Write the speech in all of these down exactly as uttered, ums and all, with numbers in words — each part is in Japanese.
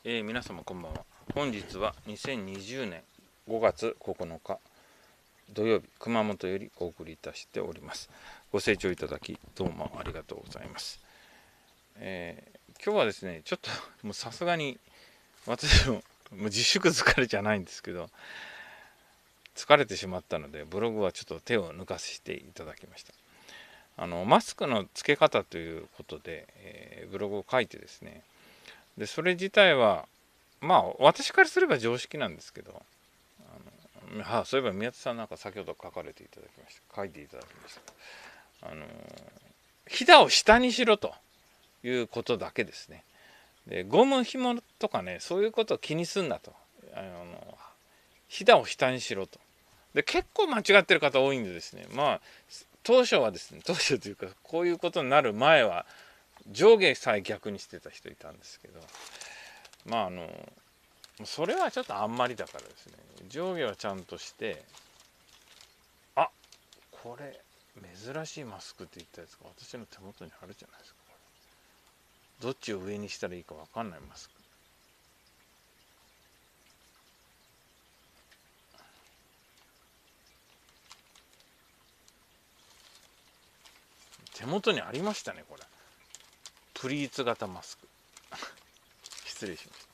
えー皆様こんばんは。本日はにせんにじゅうねんごがつここのか土曜日、熊本よりお送りいたしております。ご清聴いただきどうもありがとうございます。えー今日はですね、ちょっともうさすがに私ももう自粛疲れじゃないんですけど、疲れてしまったのでブログはちょっと手を抜かせていただきました。あのマスクの付け方ということで、えーブログを書いてですね、でそれ自体はまあ私からすれば常識なんですけど、あのあそういえば宮田さんなんか先ほど書かれていただきました書いていただきましたあのひだを下にしろということだけですね。でゴム紐とかね、そういうことを気にすんなと、あのひだを下にしろと。で結構間違ってる方多いんでですね、まあ当初はですね、当初というかこういうことになる前は上下さえ逆にしてた人いたんですけど、まああのそれはちょっとあんまりだからですね、上下はちゃんとして、あ、これ珍しいマスクって言ったやつが私の手元にあるじゃないですか。どっちを上にしたらいいか分かんないマスク。手元にありましたね、これ。プリーツ型マスク。失礼しました。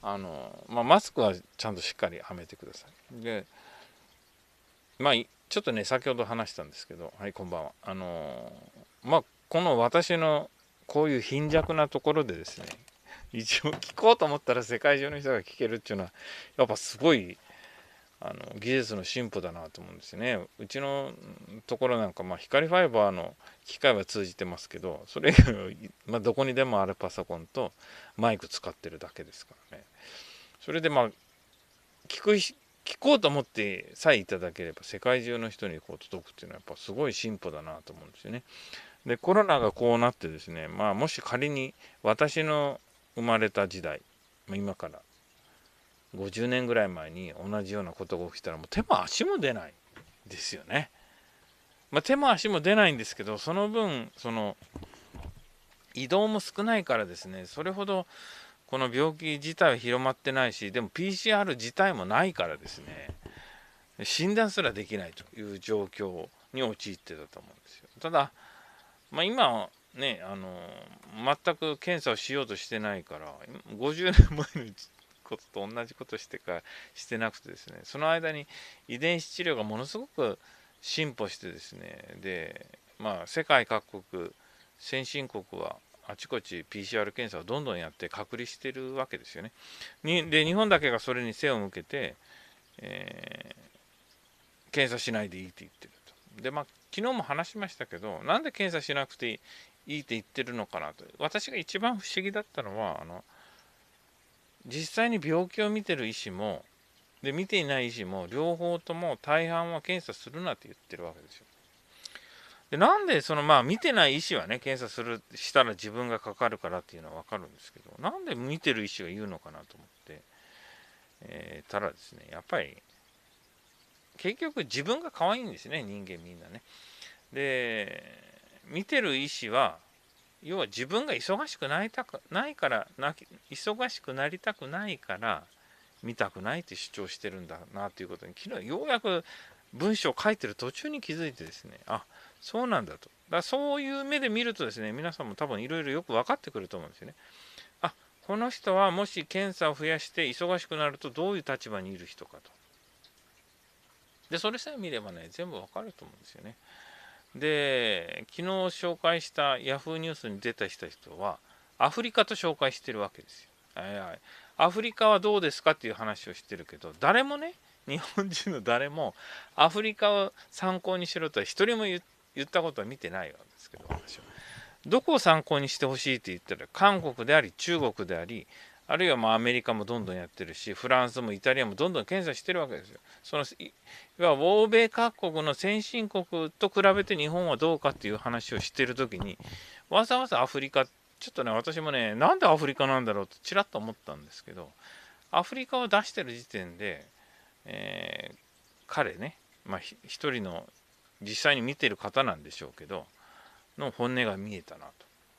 あの、まあ、マスクはちゃんとしっかりはめてください。で、まあ、ちょっとね、先ほど話したんですけど、はい、こんばんは。あの、まあ、この私のこういう貧弱なところでですね、一応聞こうと思ったら世界中の人が聞けるっていうのは、やっぱすごいあの技術の進歩だなと思うんですよね。うちのところなんか、まあ、光ファイバーの機械は通じてますけど、それ以外は、まあ、どこにでもあるパソコンとマイク使ってるだけですからね。それでまあ聞く聞こうと思ってさえいただければ世界中の人にこう届くっていうのはやっぱすごい進歩だなと思うんですよね。でコロナがこうなってですね、まあもし仮に私の生まれた時代、今からごじゅうねんぐらい前に同じようなことが起きたらもう手も足も出ないですよね。まあ、手も足も出ないんですけど、その分その移動も少ないからですね、それほどこの病気自体は広まってないし、でも ピーシーアール 自体もないからですね、診断すらできないという状況に陥ってたと思うんですよ。ただ、まあ、今はね、あの全く検査をしようとしてないから、ごじゅうねんまえのことと同じことしてかしてなくてですね、その間に遺伝子治療がものすごく進歩してですね、で、まあ、世界各国、先進国はあちこち ピーシーアール 検査をどんどんやって隔離してるわけですよね。にで日本だけがそれに背を向けて、えー検査しないでいいって言ってると。で、まあ、昨日も話しましたけど、なんで検査しなくていいって言ってるのかなと。私が一番不思議だったのは、あの実際に病気を見てる医師も、で見ていない医師も、両方とも大半は検査するなって言ってるわけですよ。でなんでそのまあ見てない医師はね、検査するしたら自分がかかるからっていうのは分かるんですけど、なんで見てる医師が言うのかなと思って、えー、たらですね、やっぱり結局自分が可愛いんですね、人間みんなね。で見てる医師は要は自分が忙しくなりたくないからな忙しくなりたくないから見たくないって主張してるんだなということに昨日ようやく文章を書いてる途中に気づいてですね、あ、そうなんだと。だからそういう目で見るとですね、皆さんも多分いろいろよく分かってくると思うんですよね。あ、この人はもし検査を増やして忙しくなるとどういう立場にいる人かと。でそれさえ見ればね、全部分かると思うんですよね。で昨日紹介したヤフーニュースに出た人はアフリカと紹介してるわけですよ。はいはい、アフリカはどうですかっていう話をしてるけど、誰もね、日本人の誰もアフリカを参考にしろとは一人も言ったことは見てないわけですけど、私はどこを参考にしてほしいって言ったら韓国であり中国であり、あるいはまあアメリカもどんどんやってるし、フランスもイタリアもどんどん検査してるわけですよ。そのいわ欧米各国の先進国と比べて日本はどうかっていう話をしてるときに、わざわざアフリカ、ちょっとね、私もね、なんでアフリカなんだろうとちらっと思ったんですけど、アフリカを出してる時点で、えー彼ね、まあ、一人の実際に見てる方なんでしょうけど、の本音が見えたなと。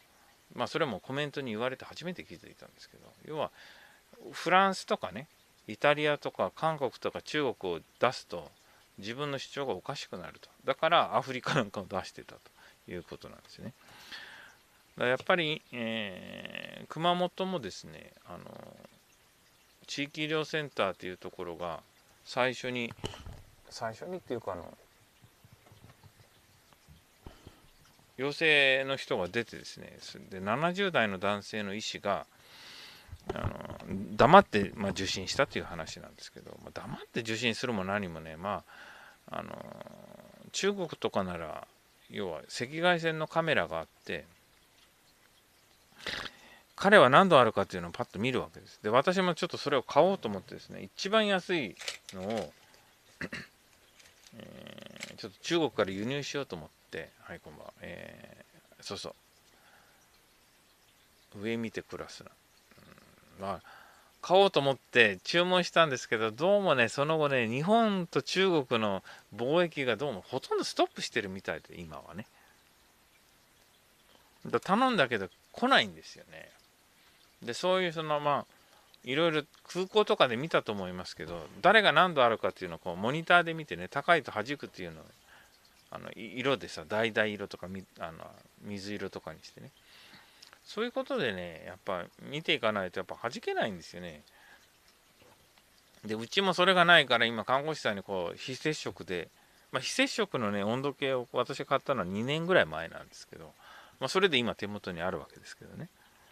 まあそれもコメントに言われて初めて気づいたんですけど、要はフランスとかね、イタリアとか韓国とか中国を出すと自分の主張がおかしくなると。だからアフリカなんかを出してたということなんですね。だからやっぱり、えー熊本もですね、あの地域医療センターというところが最初に最初にっていうか、あの陽性の人が出てですね、でななじゅう代の男性の医師があの黙って、まあ、受診したという話なんですけど、まあ、黙って受診するも何もね、まあ、あの中国とかなら要は赤外線のカメラがあって、彼は何度あるかっていうのをパッと見るわけです。で、私もちょっとそれを買おうと思ってですね、一番安いのを、えーちょっと中国から輸入しようと思って、はい、こんばんは、えーそうそう、上見てクラスな、うん、まあ買おうと思って注文したんですけど、どうもね、その後ね、日本と中国の貿易がどうもほとんどストップしてるみたいで、今はね。だ頼んだけど来ないんですよね。で、そういうそのまあ、いろいろ空港とかで見たと思いますけど、誰が何度あるかっていうのをこうモニターで見てね、高いと弾くっていうのを、あの色でさ、橙色とかみあの水色とかにしてね、そういうことでね、やっぱ見ていかないとやっぱ弾けないんですよね。で、うちもそれがないから今看護師さんにこう非接触で、まあ、非接触のね温度計を私が買ったのはにねんぐらい前なんですけど、まあ、それで今手元にあるわけですけどね。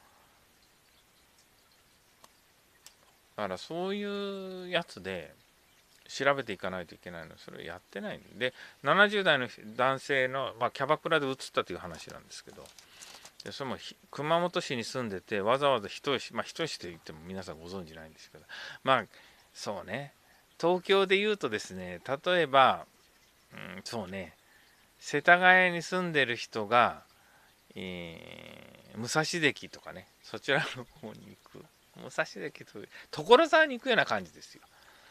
だからそういうやつで調べていかないといけないの、それやってないんで、ななじゅう代の男性の、まあ、キャバクラで移ったという話なんですけど、でそれも熊本市に住んでて、わざわざ人吉、まあ人吉と言っても皆さんご存知ないんですけど、まあそうね、東京で言うとですね、例えば、うん、そうね、世田谷に住んでる人が、えー武蔵出来とかね、そちらの方に行く、武蔵出来と所沢に行くような感じですよ。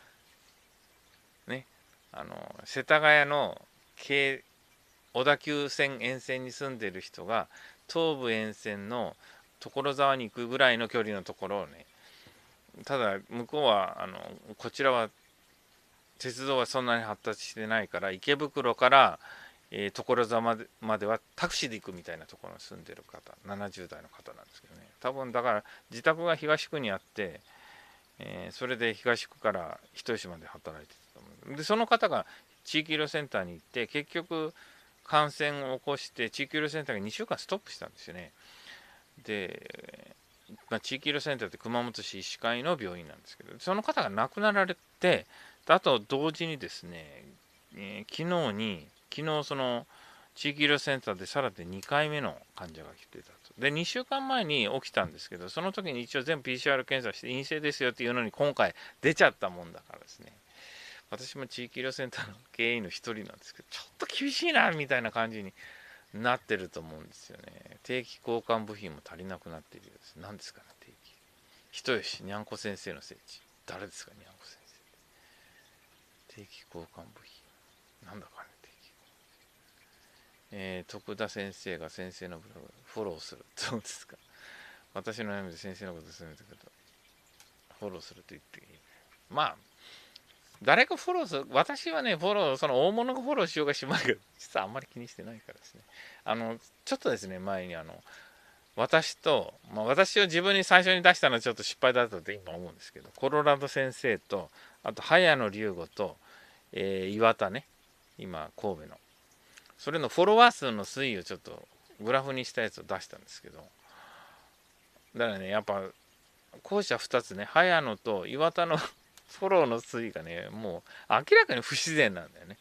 ね、あの世田谷の京小田急線沿線に住んでる人が東武沿線の所沢に行くぐらいの距離のところをね、ただ向こうはあのこちらは鉄道はそんなに発達してないから、池袋から、えー所沢までまではタクシーで行くみたいなところに住んでる方、ななじゅう代の方なんですけどね、多分だから自宅が東区にあって、えーそれで東区から人吉まで働いてたと思う。でその方が地域医療センターに行って、結局感染を起こして地域医療センターがにしゅうかんストップしたんですよね。で、まあ、地域医療センターって熊本市医師会の病院なんですけど、その方が亡くなられて、あと同時にですね、えー昨日に昨日その地域医療センターでさらににかいめの患者が来てたと。でにしゅうかんまえに起きたんですけど、その時に一応全部 ピーシーアール 検査して陰性ですよっていうのに今回出ちゃったもんだからですね、私も地域医療センターの経営員の一人なんですけど、ちょっと厳しいなみたいな感じになってると思うんですよね。定期交換部品も足りなくなっているようです。何ですかね、定期。人吉にゃんこ先生の聖地。誰ですか、にゃんこ先生。定期交換部品。なんだかね、定期。えー、徳田先生が先生のブログフォローする。どうですか。私の悩みで先生のことを勧めてくれた。フォローすると言っていい。まあ、誰がフォローする、私はね、フォロー、その大物がフォローしようがしまいが、実はあんまり気にしてないからですね。あの、ちょっとですね、前にあの、私と、まあ、私を自分に最初に出したのはちょっと失敗だったと今思うんですけど、コロラド先生と、あと早野龍吾と、えー岩田ね、今、神戸の。それのフォロワー数の推移をちょっとグラフにしたやつを出したんですけど、だからね、やっぱ、後者ふたつね、早野と岩田のフォローの推移がね、もう明らかに不自然なんだよね。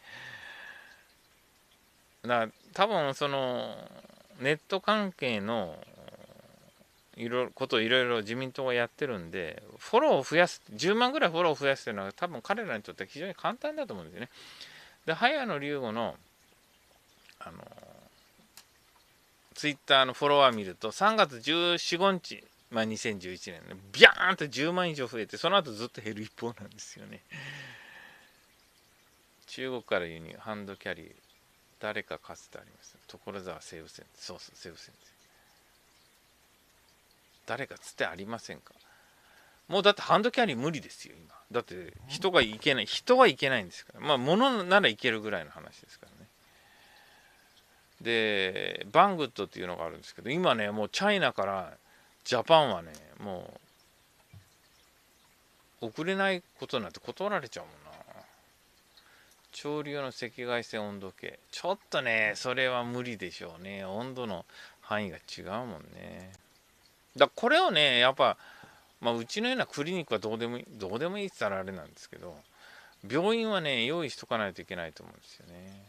だから多分そのネット関係のいろいろことをいろいろ自民党がやってるんで、フォローを増やす、じゅうまんぐらいフォローを増やすというのは多分彼らにとっては非常に簡単だと思うんですよね。で、早野龍吾のあのツイッターのフォロワー見るとさんがつじゅうよっか、ごにち、まあ、にせんじゅういちねんね、ビャーンとじゅうまん以上増えて、その後ずっと減る一方なんですよね。中国から輸入、ハンドキャリー、誰かかつてあります。所沢西武線、そうそう、西武線。 誰かつてありませんか？もうだってハンドキャリー無理ですよ今。だって人が行けない、人はいけないんですから。まあ物ならいけるぐらいの話ですからね。でバングッドっていうのがあるんですけど、今ねもうチャイナからジャパンはねもう送れないことになって断られちゃうもんな。潮流の赤外線温度計、ちょっとねそれは無理でしょうね。温度の範囲が違うもんね。だからこれをねやっぱ、まあ、うちのようなクリニックはどうでもいいどうでもいいって言ったらあれなんですけど、病院はね用意しとかないといけないと思うんですよね。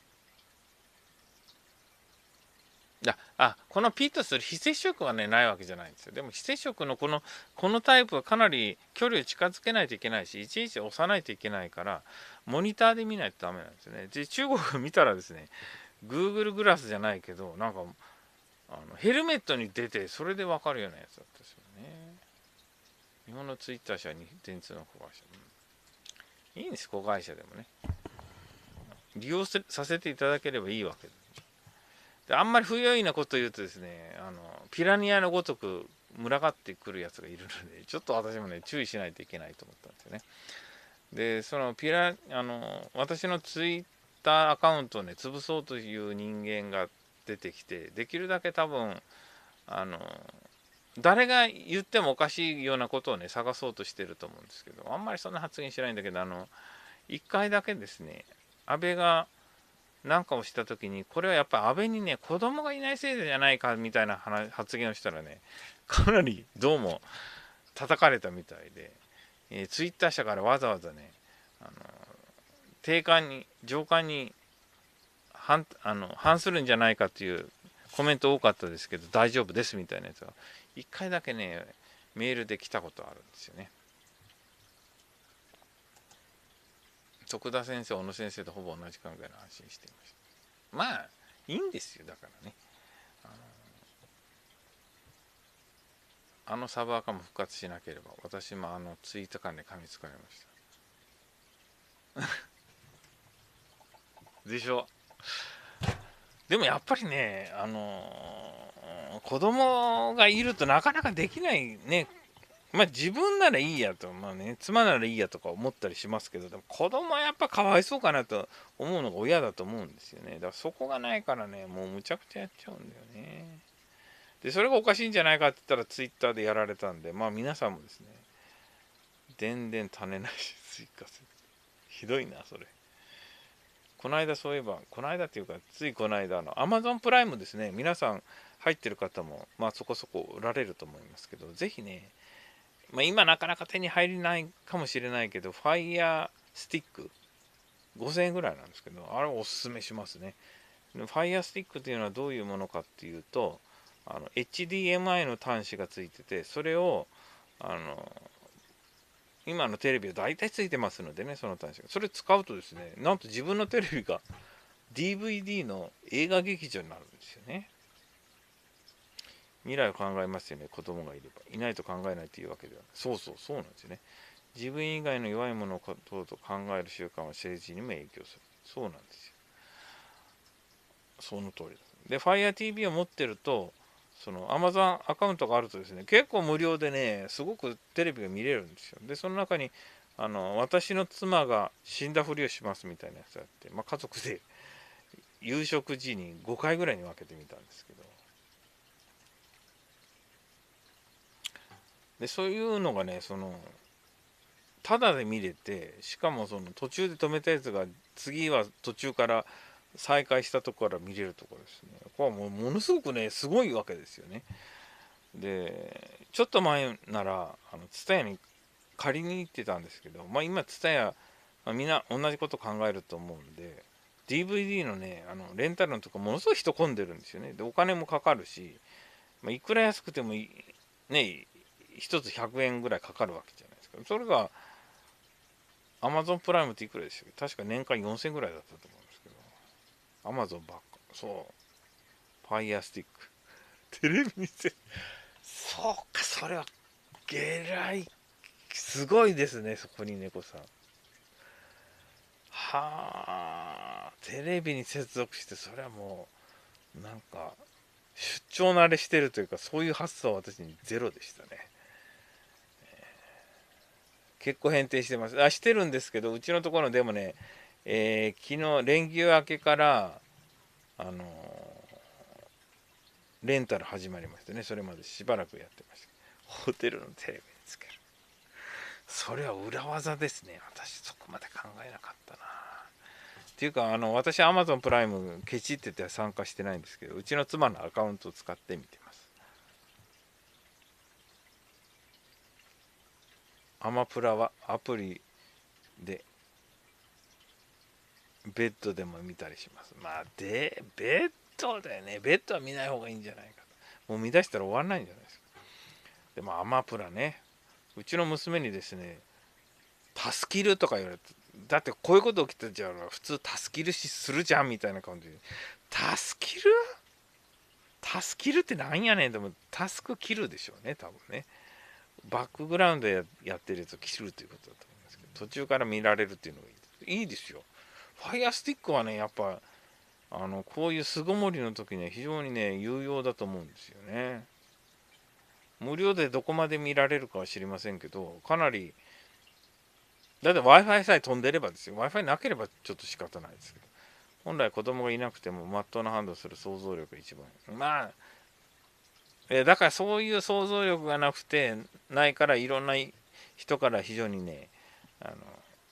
ああこのピッとする非接触はねないわけじゃないんですよ。でも非接触のこのこのタイプはかなり距離を近づけないといけないし、いちいち押さないといけないからモニターで見ないとダメなんですよね。で中国見たらですね、 Google グラスじゃないけどなんかあのヘルメットに出てそれで分かるようなやつだったですよね。日本のツイッター社に電通の子会社、うん、いいんです子会社でもね、利用させていただければいいわけです。であんまり不用意なことを言うとですね、あのピラニアのごとく群がってくるやつがいるので、ちょっと私もね注意しないといけないと思ったんですよね。でそのピラあの私のツイッターアカウントをね潰そうという人間が出てきて、できるだけ多分あの誰が言ってもおかしいようなことをね探そうとしてると思うんですけど、あんまりそんな発言しないんだけど、あのいっかいだけですね、安倍が何かをした時に、これはやっぱり安倍にね子供がいないせいじゃないかみたいな発言をしたらね、かなりどうも叩かれたみたいで、えー、ツイッター社からわざわざね、あの定款に上官に反あの反するんじゃないかっていうコメント多かったですけど、大丈夫ですみたいなやつがいっかいだけねメールで来たことあるんですよね。徳田先生、小野先生とほぼ同じ考えの安心していました。まあいいんですよ。だからね、あのあのサブアカも復活しなければ私もあのツイート間で噛みつかれましたでしょ。でもやっぱりね、あのー子供がいるとなかなかできないね。まあ自分ならいいやと、まあね、妻ならいいやとか思ったりしますけど、でも子供はやっぱかわいそうかなと思うのが親だと思うんですよね。だからそこがないからね、もうむちゃくちゃやっちゃうんだよね。で、それがおかしいんじゃないかって言ったらツイッターでやられたんで、まあ皆さんもですね、全然種なし追加する。ひどいな、それ。この間そういえば、この間っていうか、ついこの間の Amazon プライムですね、皆さん入ってる方も、まあそこそこおられると思いますけど、ぜひね、まあ、今なかなか手に入りないかもしれないけど、Fire Stick、ごせんえんぐらいなんですけど、あれおすすめしますね。Fire Stick っていうのはどういうものかっていうと、あの エイチディーエムアイ の端子がついてて、それをあの今のテレビは大体ついてますのでね、その端子が。それ使うとですね、なんと自分のテレビが ディーブイディー の映画劇場になるんですよね。未来を考えますよね、子供がいれば。いないと考えないというわけではない。そうそう、そうなんですよね。自分以外の弱いものをと考える習慣は政治にも影響する。そうなんですよ。その通りです。で、FireTV を持ってると、その Amazon アカウントがあるとですね、結構無料でね、すごくテレビが見れるんですよ。で、その中に、あの私の妻が死んだふりをしますみたいなやつがあって、まあ、家族で夕食時にごかいぐらいに分けてみたんですけど、でそういうのがね、そのただで見れて、しかもその途中で止めたやつが次は途中から再開したところから見れるところですね。これはもうものすごくねすごいわけですよね。でちょっと前ならあの ツタヤ に借りに行ってたんですけど、まあ今 ツタヤ、まあ、みんな同じこと考えると思うんで、 ディーブイディー のねあのレンタルのとこものすごい人混んでるんですよね。でお金もかかるし、まあ、いくら安くてもいね一つひゃくえんぐらいかかるわけじゃないですか。それが Amazon プライムっていくらでしたっけ？確か年間よんせんえんぐらいだったと思うんですけど、Amazon ばっか、そう、Fire Stick。テレビにせ、そうか、それは、げらい、すごいですね、そこに猫さん。はあ、テレビに接続して、それはもう、なんか、 出張慣れしてるというか、そういう発想は私にゼロでしたね。結構変定してます。あ、してるんですけど、うちのところでもね、えー昨日連休明けからあのーレンタル始まりましてね、それまでしばらくやってました。ホテルのテレビにつける。それは裏技ですね。私そこまで考えなかったな。っていうか、あの私 アマゾン プライムケチってて参加してないんですけど、うちの妻のアカウントを使って見てます。アマプラはアプリでベッドでも見たりします。まあでベッドだよね。ベッドは見ない方がいいんじゃないかと。もう見出したら終わらないんじゃないですか。でもアマプラね、うちの娘にですね、タスキルとか言われて、だってこういうこと起きたじゃん、普通タスキルするじゃんみたいな感じで、タスキルタスキルってなんやねん。でもタスクキルでしょうね、多分ね。バックグラウンドでやってるやつを切るということだと思いますけど、途中から見られるっていうのがいいです。いいですよ。ファイアスティックはね、やっぱあのこういう巣ごもりの時には非常にね有用だと思うんですよね。無料でどこまで見られるかは知りませんけど、かなり、だって Wi-Fi さえ飛んでればですよ。Wi-Fi なければちょっと仕方ないですけど、本来子供がいなくてもまっとうな判断する想像力が一番。まあ、えだからそういう想像力がなくて、ないからいろんな人から非常にね、あの、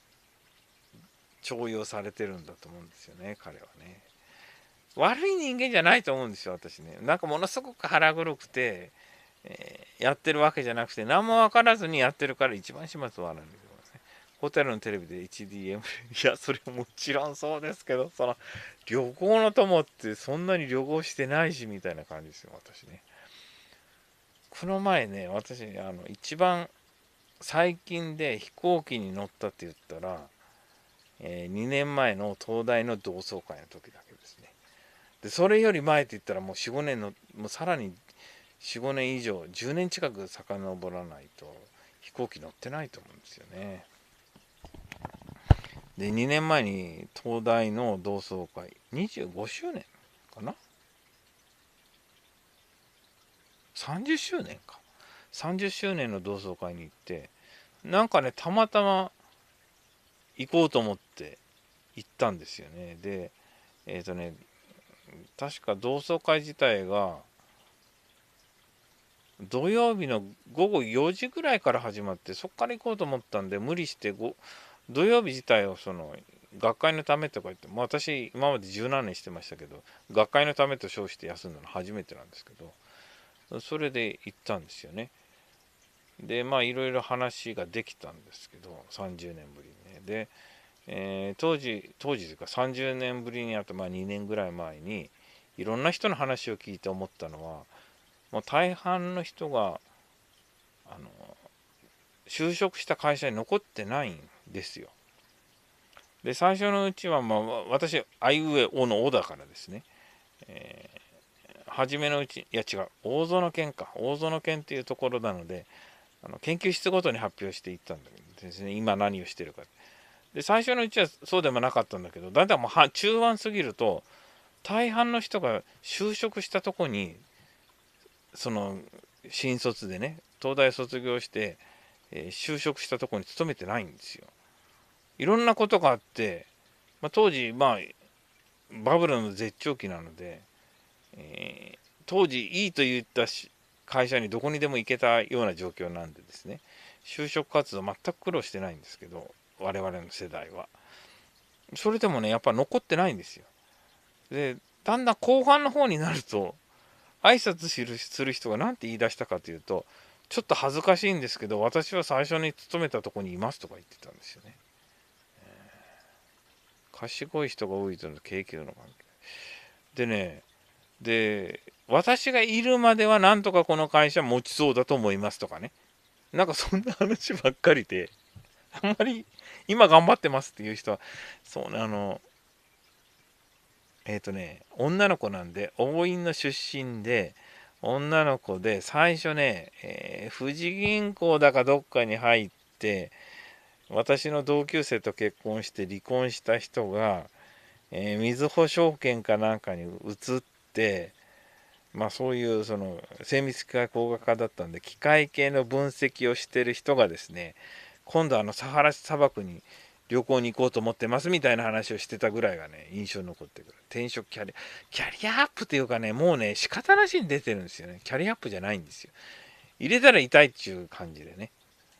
重用されてるんだと思うんですよね、彼はね。悪い人間じゃないと思うんですよ、私ね。なんかものすごく腹黒くて、えーやってるわけじゃなくて、何も分からずにやってるから一番始末はあるんですよね。ホテルのテレビで エイチディーエム、いや、それもちろんそうですけど、その、旅行の友ってそんなに旅行してないし、みたいな感じですよ、私ね。この前ね、私、あの、一番最近で飛行機に乗ったって言ったら、えーにねんまえの東大の同窓会の時だけですね。で、それより前って言ったらもうよん、ごねんの、もうさらによん、ごねん以上、じゅうねん近く遡らないと飛行機乗ってないと思うんですよね。で、にねんまえに東大の同窓会、にじゅうごしゅうねんかな ?さんじゅっ 周年か。さんじゅっしゅうねんの同窓会に行って、なんかね、たまたま行こうと思って行ったんですよね。で、えっ、ー、とね、確か同窓会自体が土曜日の午後よじぐらいから始まって、そこから行こうと思ったんで無理してご土曜日自体をその学会のためとか言って、まあ、私今まで十何年してましたけど、学会のためと称して休んだの初めてなんですけど、それで行ったんですよね。でまあいろいろ話ができたんですけど、さんじゅうねんぶりにね。で、えー当時当時というかさんじゅうねんぶりにあとまあにねんぐらい前にいろんな人の話を聞いて思ったのは、もう大半の人があの就職した会社に残ってないんですよ。で最初のうちは、まあ、私あいうえおのおだからですね、えー、初めのうち、いや違う、大園県か、大園県っていうところなので、あの研究室ごとに発表していったんだけどですね、今何をしてるか。で最初のうちはそうでもなかったんだけど、だんだんもう中盤過ぎると大半の人が就職したとこに、その新卒でね、東大卒業して、えー就職したとこに勤めてないんですよ。いろんなことがあって、まあ、当時まあバブルの絶頂期なので、えー当時いいと言った会社にどこにでも行けたような状況なんでですね、就職活動全く苦労してないんですけど、我々の世代は。それでもね、やっぱ残ってないんですよ。で、だんだん後半の方になると、挨拶する人が何て言い出したかというと、ちょっと恥ずかしいんですけど、私は最初に勤めたとこにいますとか言ってたんですよね。賢い人が多いというのは景気の関係でね、で私がいるまではなんとかこの会社持ちそうだと思いますとかね、なんかそんな話ばっかりで、あんまり今頑張ってますっていう人は、そうね、あのえっ、ー、とね女の子なんで、応院の出身で女の子で、最初ね、えー、富士銀行だかどっかに入って、私の同級生と結婚して離婚した人が、えー、みずほ証券かなんかに移って、 まあそういうその精密機械工学科だったんで、機械系の分析をしてる人がですね、今度あのサハラ砂漠に旅行に行こうと思ってますみたいな話をしてたぐらいがね、印象に残ってくる。転職キャリア、キャリアアップっていうかね、もうね、仕方なしに出てるんですよね。キャリアアップじゃないんですよ。入れたら痛いっていう感じでね。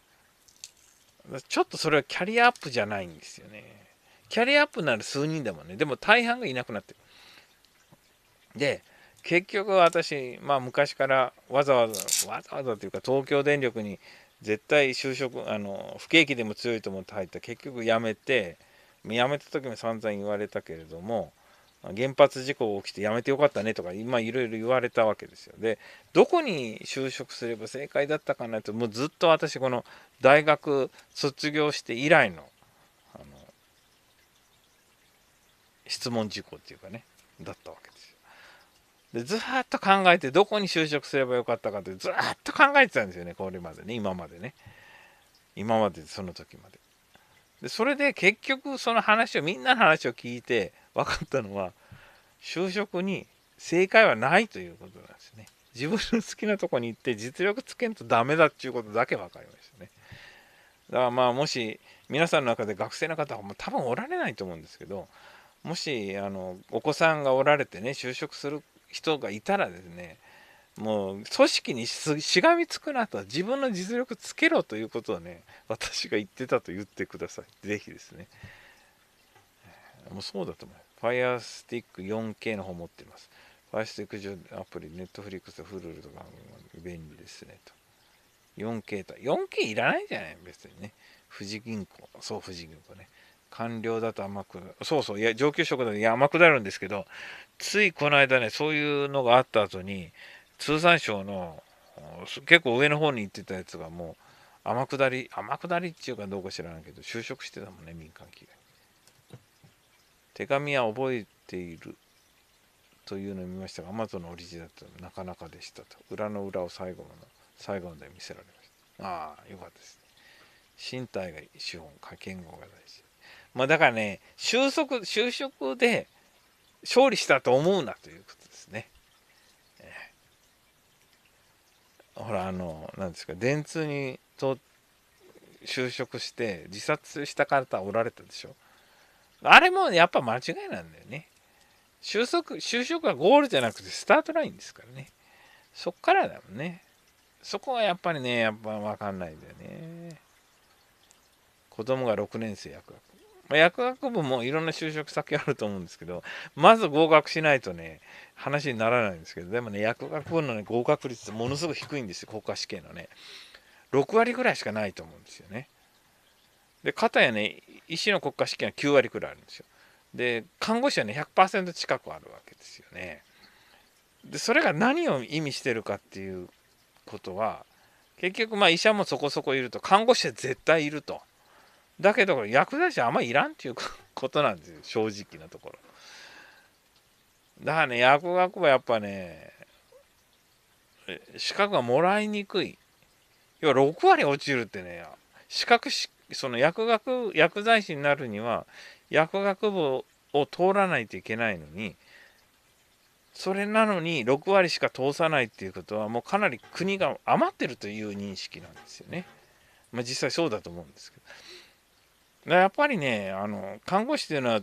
ちょっとそれはキャリアアップじゃないんですよね。キャリアアップなら数人だもんね。でも大半がいなくなってる。で、結局私、まあ昔からわざわざ、わざわざというか東京電力に絶対就職、あの、不景気でも強いと思って入った。結局辞めて、辞めた時も散々言われたけれども、原発事故が起きて辞めてよかったねとか、今いろいろ言われたわけですよ。で、どこに就職すれば正解だったかなと、もうずっと私、この大学卒業して以来の、あの、質問事項っていうかね、だったわけですよ。でずーっと考えてどこに就職すればよかったかってずーっと考えてたんですよね、これまでね、今までね、今までその時まで。でそれで結局その話をみんなの話を聞いて分かったのは、就職に正解はないということなんですね。自分の好きなとこに行って実力つけんとダメだっていうことだけ分かりましたね。だからまあもし皆さんの中で学生の方はもう多分おられないと思うんですけど、もしあのお子さんがおられてね、就職する人がいたらですね、もう組織にしがみつくなと、自分の実力つけろということをね、私が言ってたと言ってください。ぜひですね。もうそうだと思う。Fire Stick よんケー の方持ってます。Fire Stick 上アプリ、Netflix と Hulu とか便利ですねと。よんケー と、よんケー いらないじゃない、別にね。富士銀行、そう、富士銀行ね。官僚だと甘く、そうそう、いや、上級職だといや甘くなるんですけど、ついこの間ね、そういうのがあった後に、通産省の結構上の方に行ってたやつがもう天下り、天下りっていうかどうか知らないけど、就職してたもんね、民間企業。手紙は覚えているというのを見ましたが、アマゾンのオリジナルとなかなかでしたと。裏の裏を最後の、最後まで見せられました。ああ、よかったですね。身体が資本、言語が大事。まあだからね、就職、就職で勝利したと思うなということですね。えー、ほら、あの、なんですか、電通にと就職して自殺した方おられたでしょ。あれもやっぱ間違いなんだよね。就職、就職はゴールじゃなくてスタートラインですからね。そっからだもんね。そこはやっぱりね、やっぱ分かんないんだよね。子供がろくねん生薬学。まあ、薬学部もいろんな就職先あると思うんですけど、まず合格しないとね、話にならないんですけど、でもね、薬学部の、ね、合格率ものすごく低いんですよ、国家試験のね。ろく割ぐらいしかないと思うんですよね。で、かたやね、医師の国家試験はきゅう割くらいあるんですよ。で、看護師はね、ひゃくパーセント近くあるわけですよね。で、それが何を意味してるかっていうことは、結局まあ医者もそこそこいると、看護師は絶対いると。だけど薬剤師はあんまりいらんっていうことなんですよ、正直なところ。だからね、薬学部はやっぱね、資格がもらいにくい。要はろく割落ちるってね、資格し、その薬学、薬剤師になるには、薬学部を通らないといけないのに、それなのにろく割しか通さないっていうことは、もうかなり国が余ってるという認識なんですよね。まあ実際そうだと思うんですけど。やっぱりね、あの、看護師っていうのは、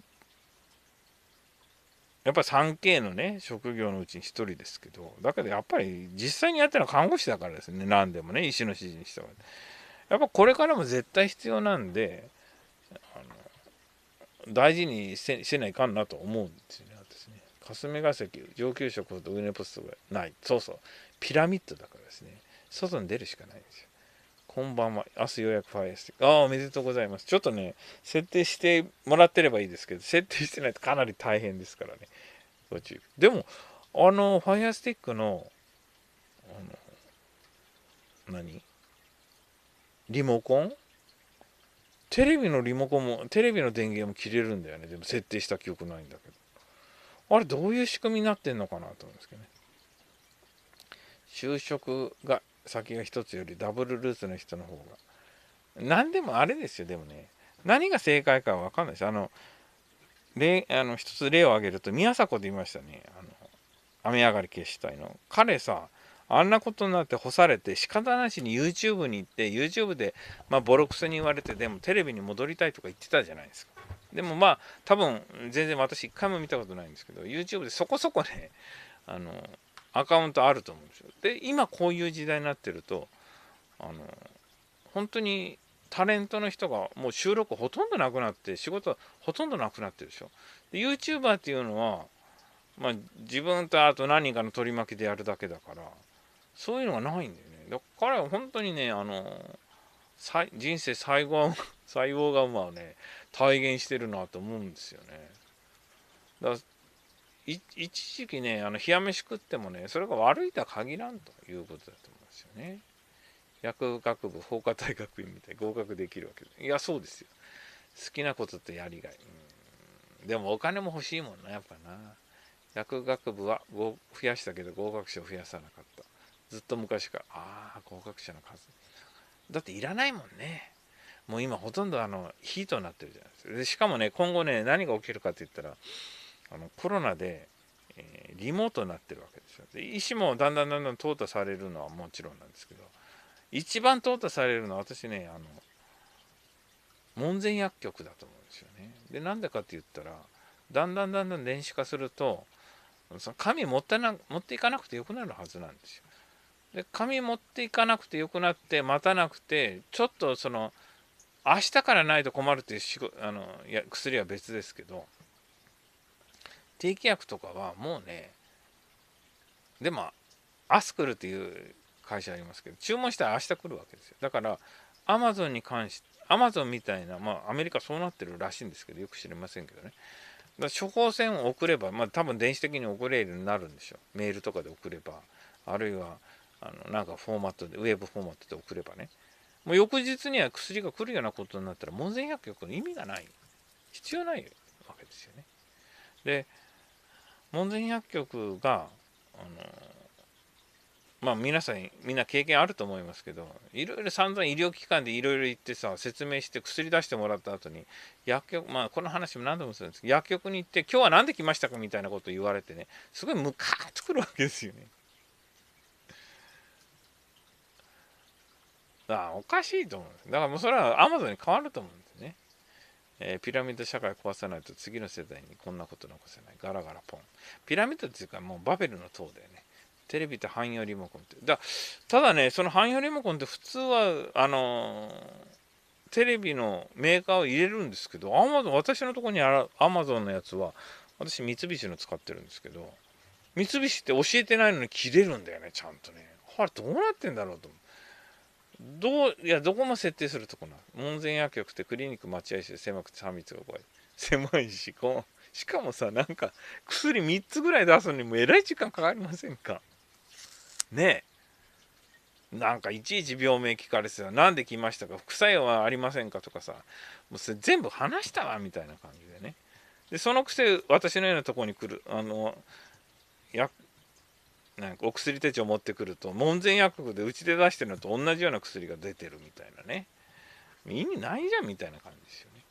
やっぱり スリーケー のね、職業のうちにひとりですけど、だけどやっぱり実際にやってるのは看護師だからですね、何でもね、医師の指示にしたら。やっぱこれからも絶対必要なんで、あの大事にせせないかんなと思うんですよね、私ね。霞が関、上級職と上のポストがない。そうそう。ピラミッドだからですね。外に出るしかないんですよ。こんばんは。明日ようやくファイアスティック。ああ、おめでとうございます。ちょっとね、設定してもらってればいいですけど、設定してないとかなり大変ですからね。ご注意。でも、あの、ファイアスティックの、あの、何リモコンテレビのリモコンも、テレビの電源も切れるんだよね。でも設定した記憶ないんだけど。あれ、どういう仕組みになってんのかなと思うんですけどね。就職が先が一つよりダブルルーツの人の方が。何でもあれですよ、でもね。何が正解かは分かんないです。あの、例あの一つ例を挙げると、宮迫で言いましたね。あの雨上がり決死隊の彼さ、あんなことになって干されて仕方なしに YouTube に行って YouTube でまあボロクソに言われて、でもテレビに戻りたいとか言ってたじゃないですか。でもまあ多分全然私一回も見たことないんですけど、 YouTube でそこそこねあのアカウントあると思うんですよ。で今こういう時代になってると、あの本当にタレントの人がもう収録ほとんどなくなって仕事ほとんどなくなってるでしょ。で YouTuber っていうのはまあ自分とあと何人かの取り巻きでやるだけだから、そういうのがないんだよね。だから彼は本当にね、あの人生最後最後が馬をね体現してるなと思うんですよね。だからい一時期ね、あの冷や飯食ってもね、それが悪いとは限らんということだと思うんですよね。薬学部法科大学院みたいに合格できるわけで、いやそうですよ。好きなこととやりがい、うん、でもお金も欲しいもんな、やっぱな。薬学部は増やしたけど合格者を増やさなかった。ずっと昔から、ああ合格者の数だっていらないもんね。もう今ほとんどあのヒートになってるじゃないですか。でしかもね、今後ね何が起きるかって言ったら、あのコロナで、えーリモートになってるわけですよ。で医師もだんだんだんだん淘汰されるのはもちろんなんですけど、一番淘汰されるのは私ね、あの門前薬局だと思うんですよね。でなんでかって言ったら、だんだんだんだん電子化すると、その紙持ってな持っていかなくてよくなるはずなんですよ。で紙持っていかなくてよくなって、待たなくて、ちょっとその明日からないと困るっていうしごあのいや薬は別ですけど、定期薬とかはもうね、でもアスクルっていう会社ありますけど、注文したら明日来るわけですよ。だからアマゾンに関して、アマゾンみたいな、まあアメリカそうなってるらしいんですけど、よく知りませんけどね。だから処方箋を送れば、まあ多分電子的に送れるようになるんでしょう。メールとかで送れば、あるいはあのなんかフォーマットで、ウェブフォーマットで送ればね、もう翌日には薬が来るようなことになったら、門前薬局の意味がない、必要ないわけですよね。で門前薬局があのまあ皆さんみんな経験あると思いますけど、いろいろ散々医療機関でいろいろ言ってさ、説明して薬出してもらった後に、薬局、まあこの話も何度もするんですけど、薬局に行って今日は何で来ましたかみたいなことを言われてね、すごいムカーッとくるわけですよね。だからおかしいと思うんです。だからもうそれはアマゾンに変わると思うんですね。えーピラミッド社会を壊さないと次の世代にこんなこと残せない。ガラガラポン。ピラミッドっていうかもうバベルの塔だよね。テレビと汎用リモコンって。だただね、その汎用リモコンって普通は、あのーテレビのメーカーを入れるんですけど、アマゾン、私のところにあるアマゾンのやつは、私三菱の使ってるんですけど、三菱って教えてないのに切れるんだよね、ちゃんとね。あれどうなってんだろうと思う。どういやどこも設定するとこな門前薬局ってクリニック待合室で狭くてさん密が怖い、狭いし、こうしかもさ、なんか薬みっつぐらい出すのにもえらい時間かかりませんかね。えなんかいちいち病名聞かれてさ、なんで来ましたか、副作用はありませんかとかさ、もうそれ全部話したわみたいな感じでね。でそのくせ私のようなところに来るあの薬なんかお薬手帳持ってくると、門前薬局でうちで出してるのと同じような薬が出てるみたいなね。意味ないじゃんみたいな感じですよね。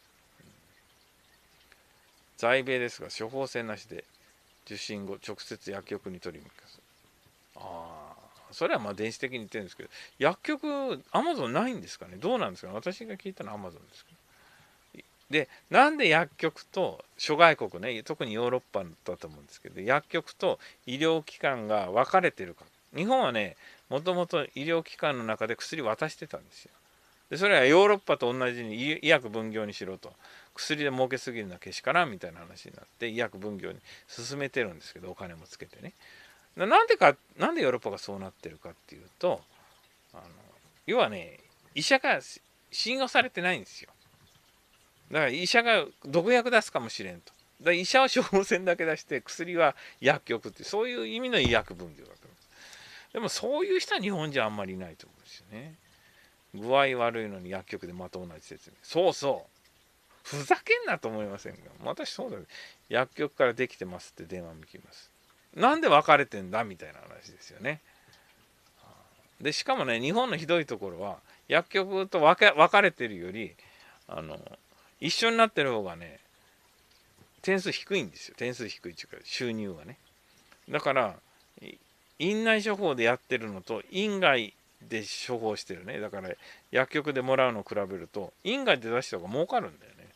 在米ですが処方箋なしで受診後直接薬局に取りに行きます。ああ、それはまあ電子的に言ってるんですけど、薬局アマゾンないんですかね。どうなんですかね。私が聞いたのはアマゾンですけど。でなんで薬局と諸外国ね、特にヨーロッパだと思うんですけど、薬局と医療機関が分かれてるか。日本はね、もともと医療機関の中で薬渡してたんですよ。でそれはヨーロッパと同じに医薬分業にしろと、薬で儲けすぎるのはけしからんみたいな話になって医薬分業に進めてるんですけど、お金もつけてね。なんでか、なんでヨーロッパがそうなってるかっていうと、あの要はね、医者が信用されてないんですよ。だから医者が毒薬出すかもしれんと。だから医者は処方箋だけ出して薬は薬局って、そういう意味の医薬分業だと。でもそういう人は日本じゃあんまりいないと思うんですよね。具合悪いのに薬局でまた同じ説明。そうそう。ふざけんなと思いませんか。私そうだよ。薬局からできてますって電話向きます。なんで別れてんだみたいな話ですよね。でしかもね、日本のひどいところは薬局と分け分かれてるより、あの一緒になってる方がね点数低いんですよ。点数低いっていうか収入がね。 だから院内処方でやってるのと院外で処方してるね、だから薬局でもらうのを比べると院外で出した方が儲かるんだよね。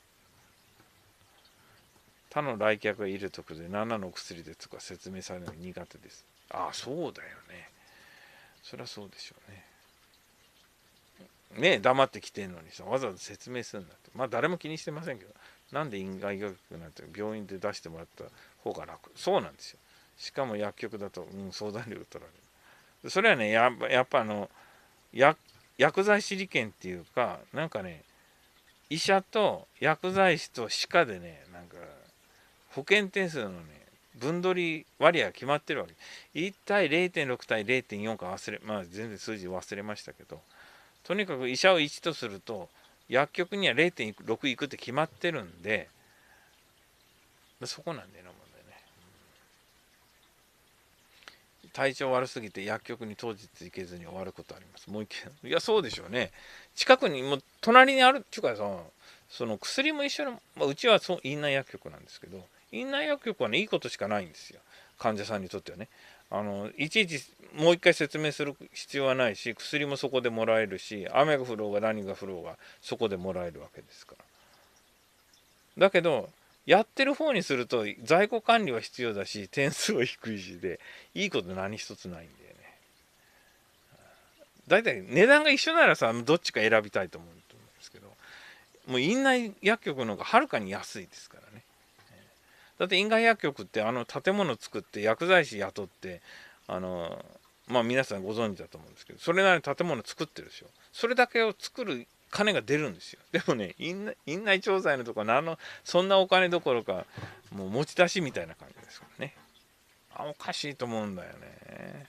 他の来客がいるところで何の薬でとか説明されるのが苦手です。ああ、そうだよね。そりゃそうでしょうね。ねえ、黙ってきてんのにさ、わざわざ説明するんだって。まあ誰も気にしてませんけど、なんで院外薬局なんて病院で出してもらった方が楽。そうなんですよ。しかも薬局だと、うん、相談料取られる。それはね、やっぱ、やっぱあの、薬薬剤師利権っていうか、なんかね、医者と薬剤師と歯科でね、なんか保険点数のね、分取り割合が決まってるわけ。いち対 れいてんろく 対 れいてんよんか忘れ、まあ全然数字忘れましたけど、とにかく医者をいちとすると、薬局には れいてんろく いくって決まってるんで、そこなんだよな、問題ね。体調悪すぎて薬局に当日行けずに終わることあります。もう一軒。いや、そうでしょうね。近くに、もう隣にあるっていうかさ、その薬も一緒に、まあ、うちはそう院内薬局なんですけど、院内薬局はね、いいことしかないんですよ。患者さんにとってはね。あの、いちいちもう一回説明する必要はないし、薬もそこでもらえるし、雨が降ろうが何が降ろうがそこでもらえるわけですから。だけど、やってる方にすると在庫管理は必要だし、点数は低いしで、いいこと何一つないんだよね。だいたい値段が一緒ならさ、どっちか選びたいと思うと思うんですけど、もう院内薬局の方がはるかに安いですからね。だって院外薬局ってあの建物作って薬剤師雇って、あのまあ皆さんご存知だと思うんですけど、それなりに建物作ってるでしょ。それだけを作る金が出るんですよ。でもね、院内院内調剤のところ、あのそんなお金どころか、もう持ち出しみたいな感じですからね。あ、おかしいと思うんだよね。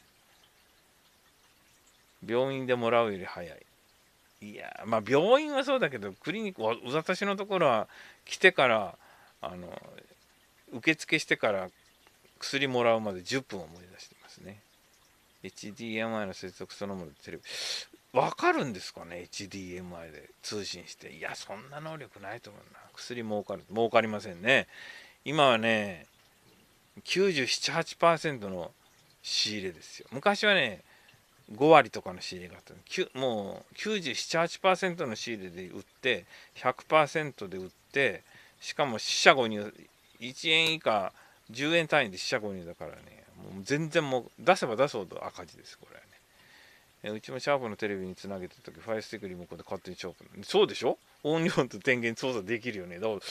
病院でもらうより早い。いや、まあ病院はそうだけど、クリニックは、私のところは来てから、あの、受付してから薬もらうまでじゅっぷんを思い出してますね。エイチディーエムアイ の接続そのものでテレビ。わかるんですかね？ エイチディーエムアイ で通信して。いや、そんな能力ないと思うな。薬儲かる。儲かりませんね。今はね、きゅうじゅうなな、はちパーセントの仕入れですよ。昔はね、ご割とかの仕入れがあった。もうきゅうじゅうなな、はちパーセントの仕入れで売って、ひゃくパーセントで売って、しかも四捨五入、いちえん以下、じゅうえん単位で四捨五入だからね、もう全然もう出せば出すほど赤字です、これはね。うちもシャープのテレビにつなげてた時、ファイアスティックリモコンで勝手にシャープ。そうでしょ？音量と電源操作できるよね。だから、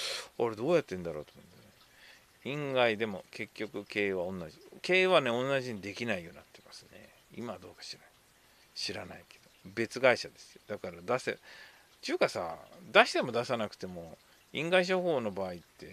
あれどうやってんだろうと思って、ね。院外でも結局経営は同じ。経営はね、同じにできないようになってますね。今はどうかしらない。知らないけど。別会社ですよ。だから出せ、ちゅうかさ、出しても出さなくても、院外処方の場合って、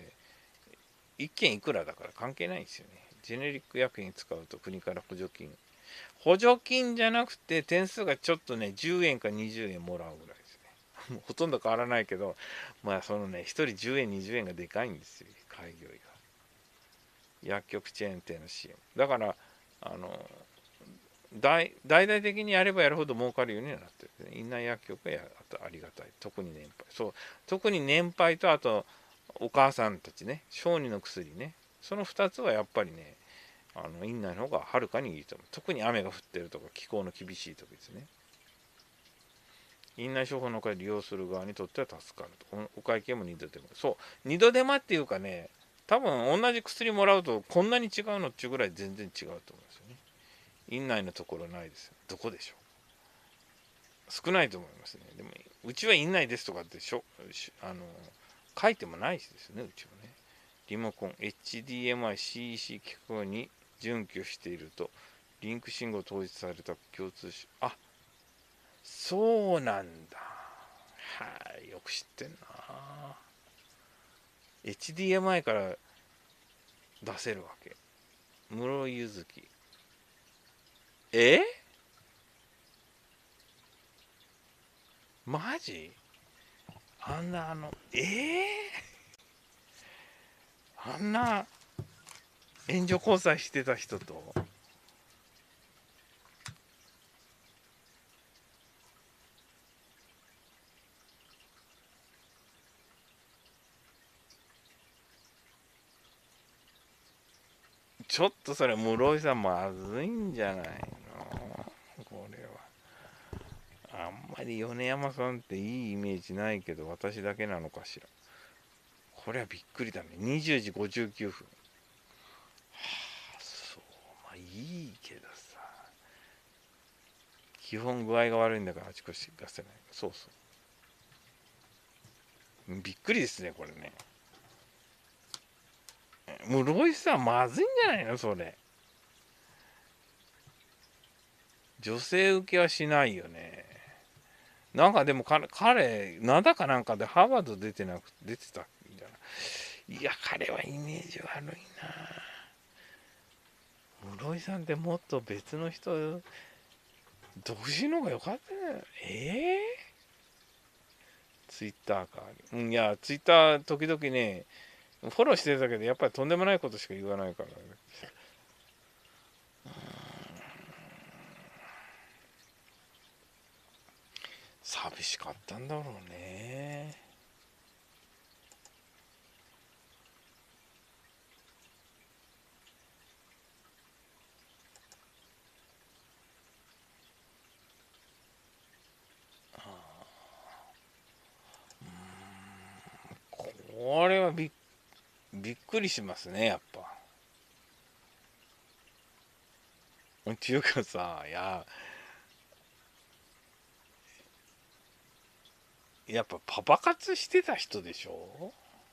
いっけんいくらだから関係ないんですよね。ジェネリック薬品使うと国から補助金。補助金じゃなくて点数がちょっとね、じゅうえんかにじゅうえんもらうぐらいですね。もうほとんど変わらないけど、まあそのね、ひとりじゅうえん、にじゅうえんがでかいんですよ、開業医が。薬局チェーン店の シーエム。だから、あの、大大々的にやればやるほど儲かるようにはなってる、ね。院内薬局がやありがたい。特に年配。そう。特に年配と、あと、お母さんたちね、小児の薬ね。そのふたつはやっぱりね、あの院内の方がはるかにいいと思う。特に雨が降ってるとか気候の厳しい時ですね。院内処方の会利用する側にとっては助かると。お会計もにど手間。そう。にど手間っていうかね、多分同じ薬もらうとこんなに違うのっていうぐらい全然違うと思うんですよね。院内のところないですよ。どこでしょう？少ないと思いますね。でも、うちは院内ですとかってしょあの書いてもないしですね、うちはね。リモコン、エイチディーエムアイ、シーイーシー 機構に準拠していると、リンク信号統一された共通し、あ、そうなんだ。はい、よく知ってんな。エイチディーエムアイ から出せるわけ。室井ゆずき。えマジ？あんなあの、えー、あんな援助交際してた人と、 ちょっとそれ室井さんまずいんじゃないのこれは。あんまり米山さんっていいイメージないけど、私だけなのかしら。これはびっくりだね。にじゅうじごじゅうきゅうふん。はあ、そう、まあいいけどさ。基本具合が悪いんだからあちこち出せない。そうそう。びっくりですね、これね。室井さんまずいんじゃないのそれ。女性受けはしないよね。なんかでも彼、彼、なんだかなんかでハーバード出てなく、出てたんじゃない。いや、彼はイメージ悪いな。室井さんってもっと別の人、独身の方が良かったね。ええー、ツイッターか。うん、いや、ツイッター時々ね、フォローしてたけど、やっぱりとんでもないことしか言わないから、ね。寂しかったんだろうね。これはびっびっくりしますね、やっぱ。っていうかさ、いや、やっぱパパ活してた人でしょ。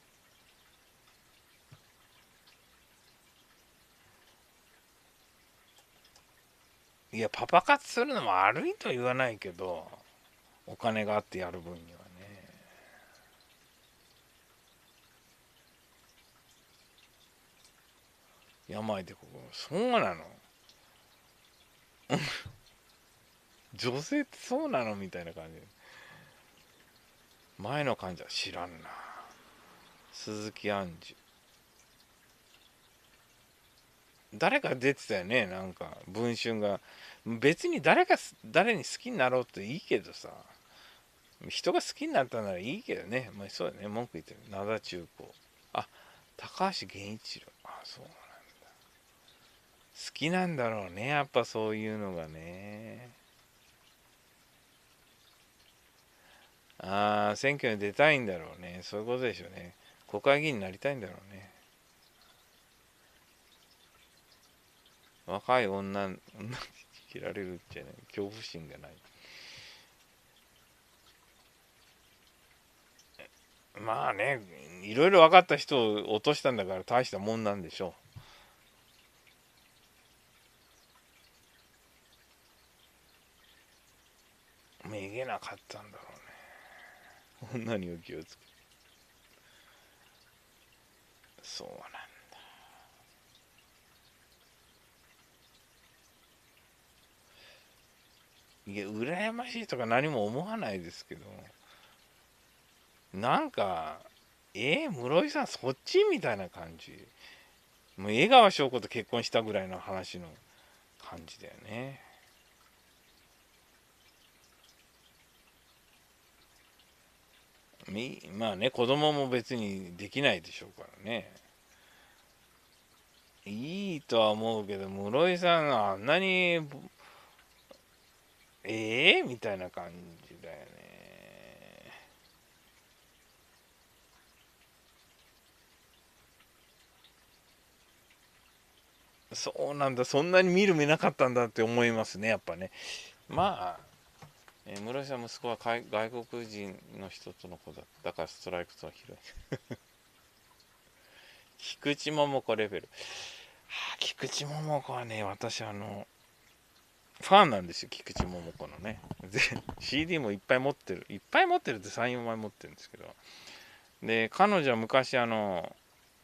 いや、パパ活するのも悪いとは言わないけど、お金があってやる分にはね。病でここ、そうなの。女性ってそうなのみたいな感じ。前の患者知らんな。鈴木杏樹。誰か出てたよね、なんか、文春が。別に誰か、誰に好きになろうっていいけどさ、人が好きになったならいいけどね。まあそうだね、文句言ってる。灘中高。あ、高橋源一郎。あ、そう。好きなんだろうね、やっぱそういうのがね。ああ、選挙に出たいんだろうね。そういうことでしょうね。国会議員になりたいんだろうね。若い女、女に切られるってね、恐怖心がない。まあね、いろいろ分かった人を落としたんだから大したもんなんでしょう。めげなかったんだろうね。女にお気をつけ。そうなんだ。いや、羨ましいとか何も思わないですけど、なんか、えー、室井さんそっちみたいな感じ。もう江川翔子と結婚したぐらいの話の感じだよね。みまあね、子供も別にできないでしょうからね。いいとは思うけど、室井さんがあんなに、ええー、みたいな感じだよね。そうなんだ、そんなに見る目なかったんだって思いますね、やっぱね。まあ、えー、室井さん息子は外国人の人との子だった。だからストライクとは広い。菊池桃子レベル。はあ、菊池桃子はね、私あの、ファンなんですよ、菊池桃子のね。で、シーディー もいっぱい持ってる。いっぱい持ってるってさん、よんまい持ってるんですけど。で、彼女は昔あの、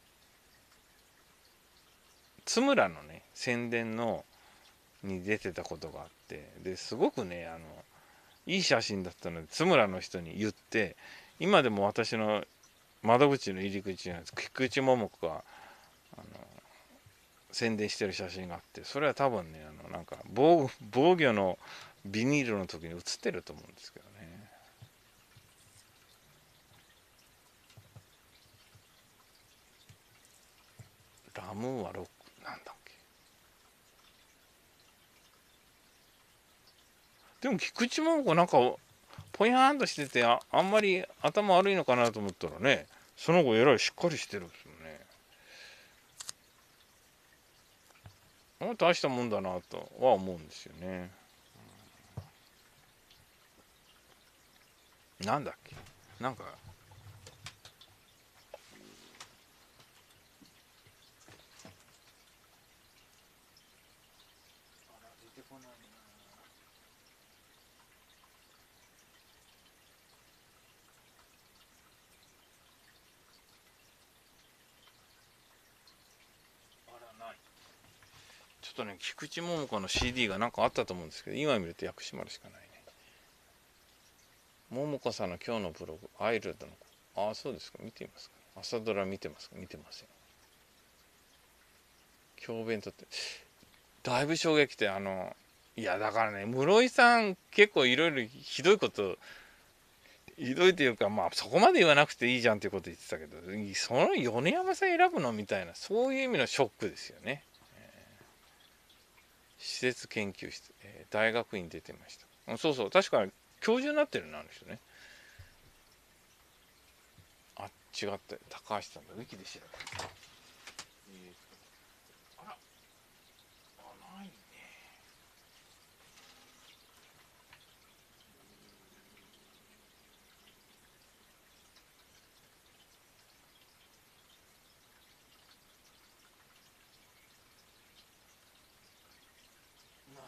津村のね、宣伝の、に出てたことがあって、ですごくね、あの、いい写真だったので、津村の人に言って、今でも私の窓口の入り口に菊池桃子があの宣伝してる写真があって、それは多分ね、あのなんか防防御のビニールの時に写ってると思うんですけどね。ラムーはロックなんだっけ。 でも菊池桃子なんかぽやーんとしてて あ, あんまり頭悪いのかなと思ったらね、その後えらいしっかりしてるんですよね。あ大したもんだなとは思うんですよね。なんだっけ、なんか出てこないな。あらない。ちょっとね菊池桃子の シーディー がなんかあったと思うんですけど、今見ると薬師丸しかないね。桃子さんの今日のブログアイルドの子、ああそうですか、見てみますか。朝ドラ見てますか。見てません。教鞭とってだいぶ衝撃で、あのいやだからね、室井さん結構いろいろひどいことひどいというか、まあそこまで言わなくていいじゃんっていうこと言ってたけど、その米山さん選ぶのみたいな、そういう意味のショックですよね。施設研究室、えー大学院出てました。そうそう、確かに教授になってるのある人ね。あ、違った、高橋さんだ、ウィキで調べた。えー、あら、あ、ないね。ない。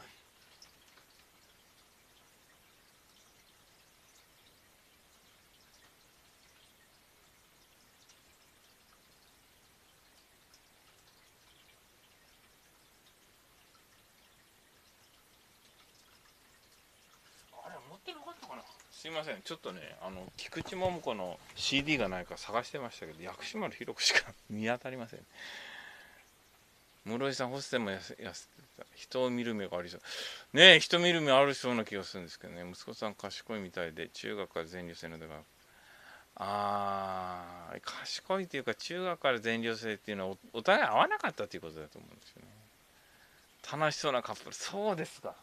あれ持ってなかったかな。すいません、ちょっとね、あの菊池桃子の シーディー がないか探してましたけど、薬師丸ひろ子しか見当たりません。室井さん、ホステもやせやせてた。人を見る目がありそう。ねえ、人見る目あるそうな気がするんですけどね。息子さん賢いみたいで、中学から全寮制のでは。あー、賢いっていうか、中学から全寮制っていうのはお、お互い合わなかったっていうことだと思うんですよね。楽しそうなカップル。そうですか。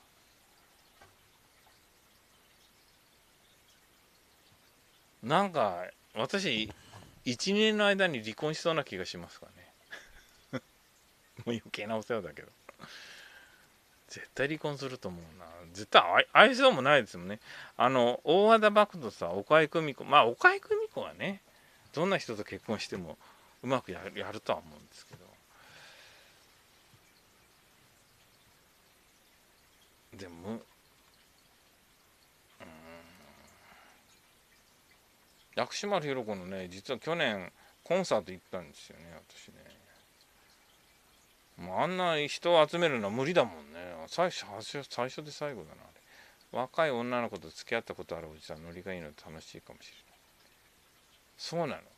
なんか、私、いちねんの間に離婚しそうな気がしますからね。もう余計なお世話だけど。絶対離婚すると思うな。絶対愛想もないですもんね。あの、大和田漠とさ、岡井久美子。まあ、岡井久美子はね、どんな人と結婚してもうまくやるやるとは思うんですけど。でも、うーん、薬師丸ひろ子のね、実は去年、コンサート行ったんですよね、私ね。もうあんな人を集めるのは無理だもんね。最初、最初で最後だな、あれ。若い女の子と付き合ったことあるおじさん、ノリがいいので楽しいかもしれない。そうなの。